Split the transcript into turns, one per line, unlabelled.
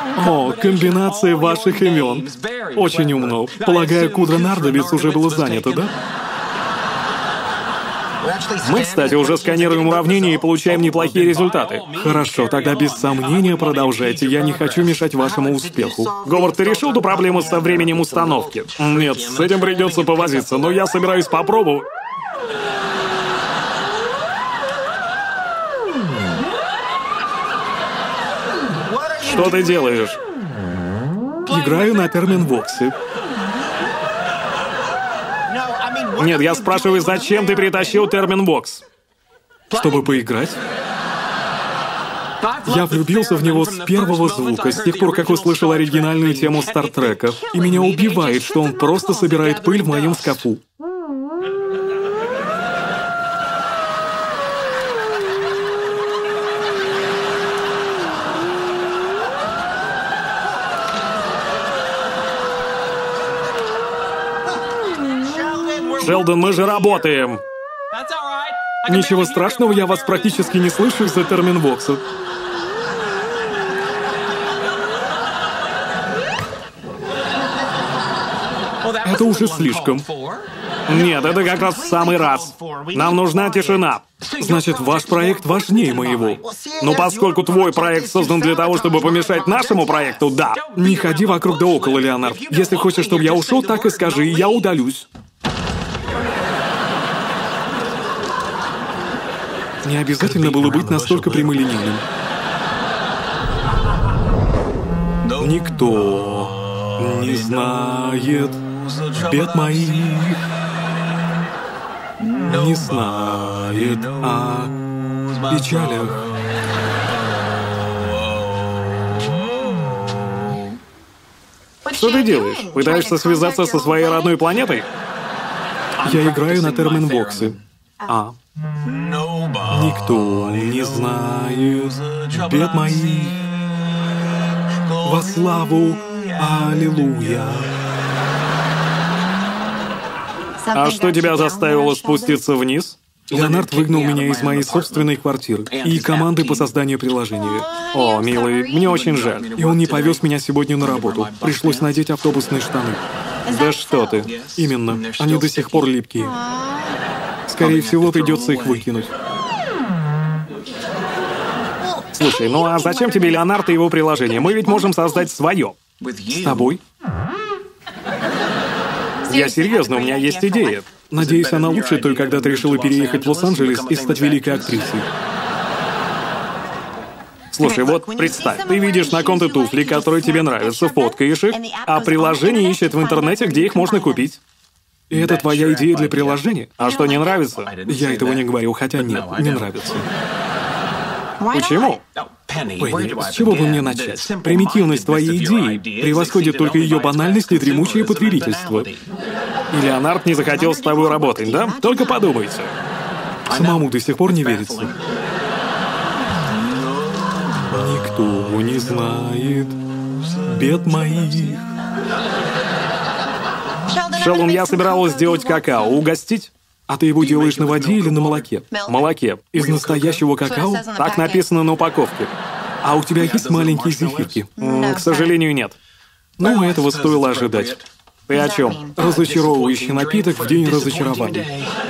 О, комбинация ваших имен. Очень умно. Полагаю, Кудра Нардовец уже было занято, да? Мы, кстати, уже сканируем уравнения и получаем неплохие результаты. Хорошо, тогда без сомнения продолжайте. Я не хочу мешать вашему успеху. Говард, ты решил ту проблему со временем установки? Нет, с этим придется повозиться, но я собираюсь попробовать. Что ты делаешь? Играю на терминвоксе. Нет, я спрашиваю, зачем ты притащил терминвокс? Чтобы поиграть? Я влюбился в него с первого звука, с тех пор, как услышал оригинальную тему Стартрека. И меня убивает, что он просто собирает пыль в моем шкафу. Шелдон, мы же работаем. Ничего страшного, я вас практически не слышу из-за терминвокса. Это уже слишком. Нет, это как раз в самый раз. Нам нужна тишина. Значит, ваш проект важнее моего. Но поскольку твой проект создан для того, чтобы помешать нашему проекту, да. Не ходи вокруг да около, Леонард. Если хочешь, чтобы я ушел, так и скажи, и я удалюсь. Не обязательно было быть настолько прямолинейным. Никто не знает бед моих, не знает о печалях. Что ты делаешь? Пытаешься связаться со своей родной планетой? Я играю на терминвоксе. Никто не знает бед моих. Во славу, аллилуйя. А что тебя заставило спуститься вниз? Леонард выгнал меня из моей собственной квартиры и команды по созданию приложения. О, милый, мне очень жаль. И он не повез меня сегодня на работу. Пришлось надеть автобусные штаны. Да что ты. Именно. Они до сих пор липкие. Скорее всего, придется их выкинуть. Слушай, ну а зачем тебе Леонард и его приложение? Мы ведь можем создать свое. С тобой? Я серьезно, у меня есть идея. Надеюсь, она лучше той, когда ты решила переехать в Лос-Анджелес и стать великой актрисой. Слушай, вот представь, ты видишь на ком-то туфли, которые тебе нравятся, фоткаешь их, а приложение ищет в интернете, где их можно купить. И это твоя идея для приложения? А что, не нравится? Я этого не говорю, хотя нет, не нравится. Почему? Пенни, с чего бы мне начать? Примитивность твоей идеи превосходит только ее банальность и дремучее потребительство. И Леонард не захотел с тобой работать, да? Только подумайте. Самому до сих пор не верится. Никто не знает бед моих. Шелдон, я собиралась сделать какао. Угостить? А ты его делаешь на воде или на молоке? Молоке. Из настоящего какао? Так написано на упаковке. А у тебя есть маленькие зефирки? К сожалению, нет. Ну, этого стоило ожидать. Ты о чем? Разочаровывающий напиток в день разочарования.